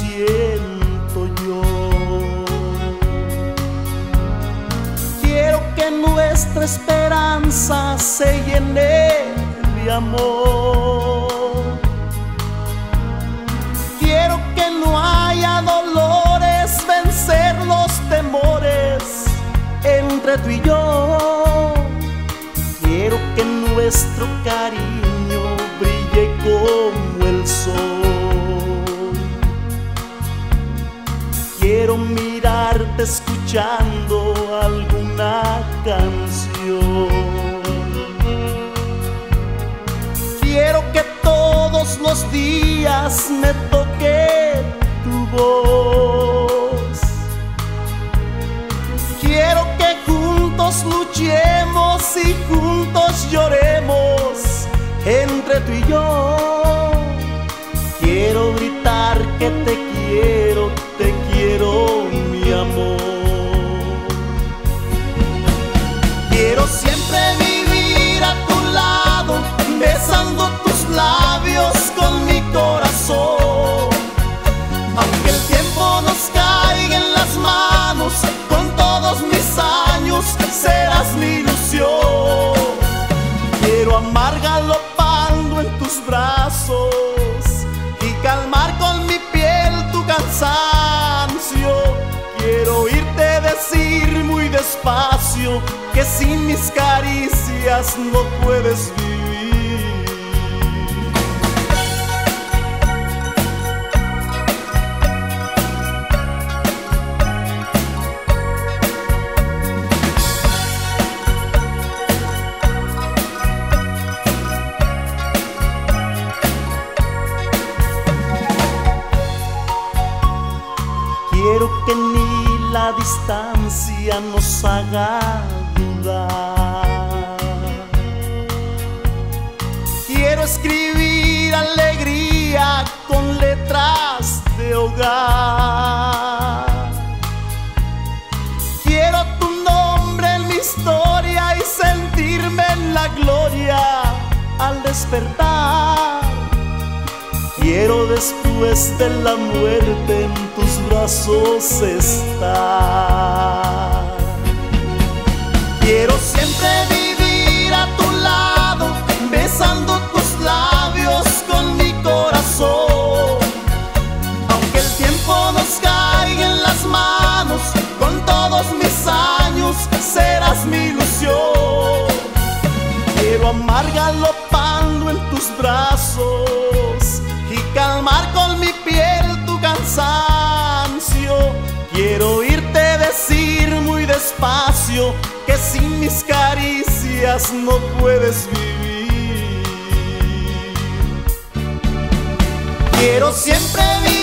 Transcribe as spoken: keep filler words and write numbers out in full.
siento yo. Quiero que nuestra esperanza se llene de amor. Quiero que no haya dolores, vencer los temores entre tú y yo. Quiero que nuestro cariño brille como el sol. Quiero mirarte escuchando alguna canción. Quiero que todos los días me toque tu voz. Quiero que juntos luchemos y juntos lloremos entre tú y yo. Quiero gritar que te quiero, te quiero, mi amor. Quiero siempre vivir a tu lado, besando tus labios con mi corazón. Aunque el tiempo nos caiga en las manos, con todos mis años serás mi ilusión. Quiero amar galopando en tus brazos y calmar con mi piel tu cansancio. Quiero oírte decir muy despacio que sin mis caricias no puedes vivir. Quiero que ni la distancia nos haga dudar. Quiero escribir alegría con letras de hogar. Quiero tu nombre en mi historia y sentirme en la gloria al despertar. Quiero después de la muerte en tus brazos estar. Quiero siempre vivir a tu lado, besando tus labios con mi corazón. Aunque el tiempo nos caiga en las manos, con todos mis años serás mi ilusión. Quiero amar galopando en tus brazos y calmar con mi piel tu cansancio. Quiero oírte decir muy despacio que sin mis caricias no puedes vivir. Quiero siempre vivir